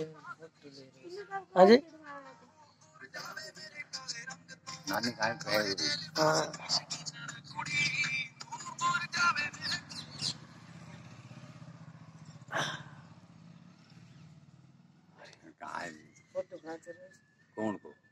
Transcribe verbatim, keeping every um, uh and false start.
हाँ जी नानी कहाँ पे? हाँ कहाँ है? कौन को?